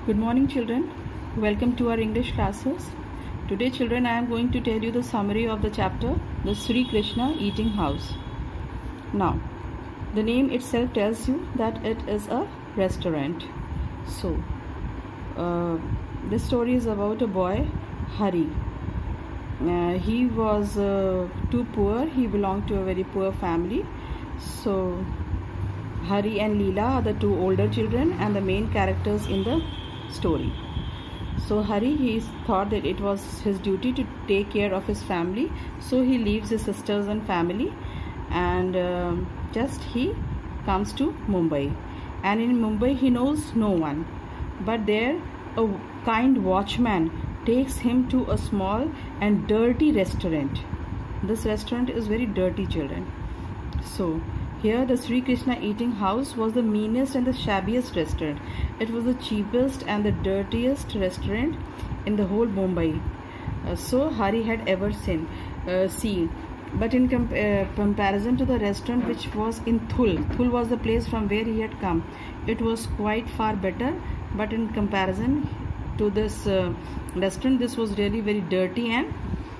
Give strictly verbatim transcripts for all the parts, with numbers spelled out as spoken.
Good morning, children. Welcome to our English classes. Today, children, I am going to tell you the summary of the chapter, the Sri Krishna Eating House. Now, the name itself tells you that it is a restaurant. So, uh, this story is about a boy, Hari. Uh, he was uh, too poor. He belonged to a very poor family. So, Hari and Leela are the two older children and the main characters in the story. So Hari, he thought that it was his duty to take care of his family, so he leaves his sisters and family and uh, just he comes to Mumbai. And in Mumbai he knows no one, but there a kind watchman takes him to a small and dirty restaurant. This restaurant is very dirty, children. So here the Sri Krishna Eating House was the meanest and the shabbiest restaurant. It was the cheapest and the dirtiest restaurant in the whole Mumbai. Uh, so Hari had ever seen. Uh, seen. But in comp uh, comparison to the restaurant which was in Thul, Thul was the place from where he had come. It was quite far better, but in comparison to this uh, restaurant, this was really very dirty and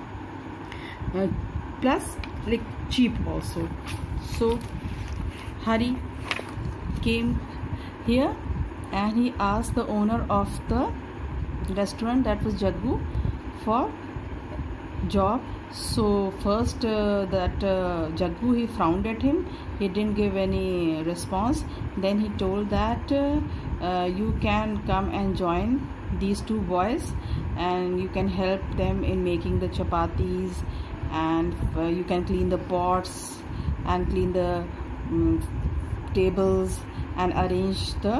uh, plus like cheap also. So Hari came here and he asked the owner of the restaurant, that was Jaggu, for job. So first uh, that uh, Jaggu, he frowned at him. He didn't give any response. Then he told that uh, uh, you can come and join these two boys and you can help them in making the chapatis, and uh, you can clean the pots and clean the um, tables and arrange the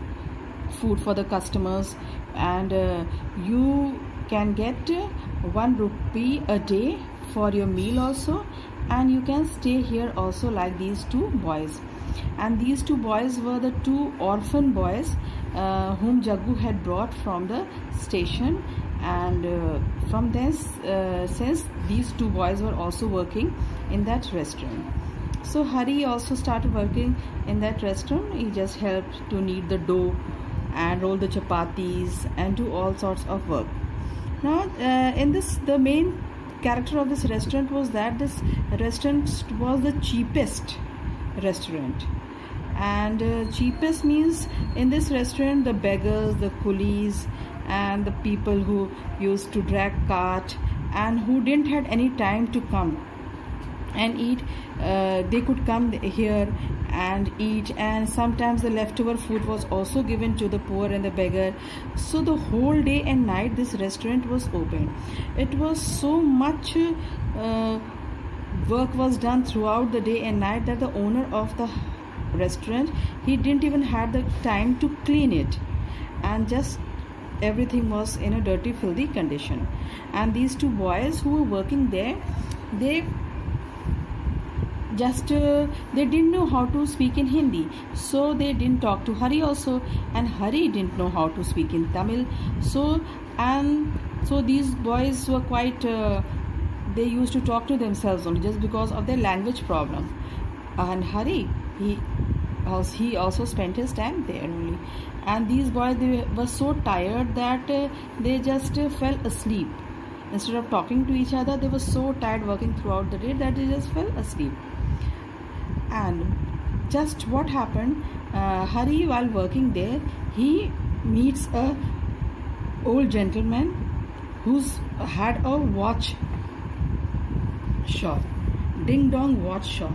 food for the customers, and uh, you can get uh, one rupee a day for your meal also, and you can stay here also like these two boys. And these two boys were the two orphan boys uh, whom Jaggu had brought from the station, and uh, from this uh, since these two boys were also working in that restaurant. So Hari also started working in that restaurant. He just helped to knead the dough and roll the chapatis and do all sorts of work. Now uh, in this, the main character of this restaurant was that this restaurant was the cheapest restaurant. And uh, cheapest means in this restaurant the beggars, the coolies and the people who used to drag cart and who didn't had any time to come and eat, uh, they could come here and eat, and sometimes the leftover food was also given to the poor and the beggar. So the whole day and night this restaurant was open. It was so much uh, work was done throughout the day and night that the owner of the restaurant, he didn't even have the time to clean it, and just everything was in a dirty, filthy condition. And these two boys who were working there, they just uh, they didn't know how to speak in Hindi, so they didn't talk to Hari also, and Hari didn't know how to speak in Tamil. So and so these boys were quite uh, they used to talk to themselves only just because of their language problem. And Hari, he also, he also spent his time there only. And these boys, they were so tired that uh, they just uh, fell asleep. Instead of talking to each other, they were so tired working throughout the day that they just fell asleep. And just what happened, uh, Hari, while working there, he meets a old gentleman who's had a watch shop, Ding Dong watch shop.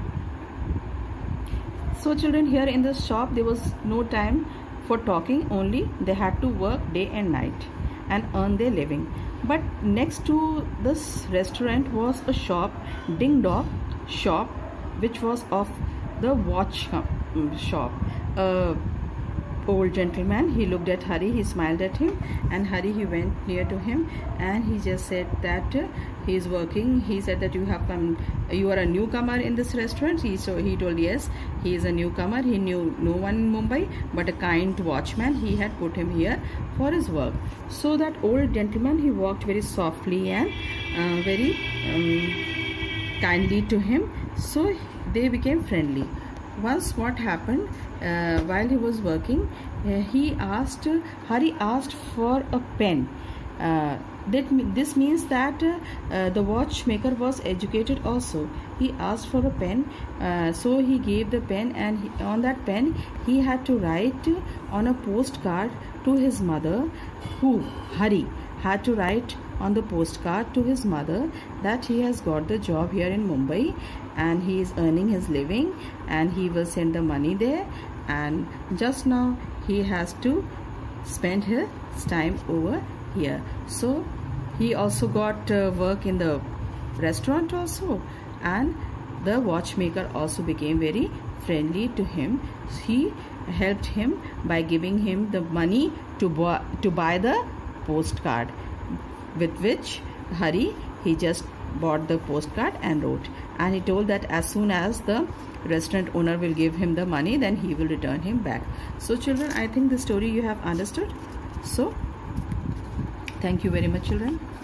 So children, here in this shop there was no time for talking, only they had to work day and night and earn their living. But next to this restaurant was a shop, Ding Dong shop, which was of the watch shop. Uh, old gentleman, he looked at Hari, he smiled at him, and Hari, he went near to him and he just said that uh, he is working. He said that you have come, you are a newcomer in this restaurant. He so he told yes, he is a newcomer. He knew no one in Mumbai, but a kind watchman, he had put him here for his work. So that old gentleman, he walked very softly and uh, very um, kindly to him. So they became friendly. once what happened, uh, while he was working, uh, he asked, Hari asked for a pen. Uh, that, this means that uh, the watchmaker was educated also. He asked for a pen, uh, so he gave the pen, and he, on that pen he had to write on a postcard to his mother, who, Hari, had to write on the postcard to his mother that he has got the job here in Mumbai and he is earning his living and he will send the money there, and just now he has to spend his time over here. So he also got uh, work in the restaurant also, and the watchmaker also became very friendly to him. He helped him by giving him the money to buy, to buy the postcard, with which Hari, he just bought the postcard and wrote, and he told that as soon as the restaurant owner will give him the money, then he will return him back. So children, I think the story you have understood. So thank you very much, children.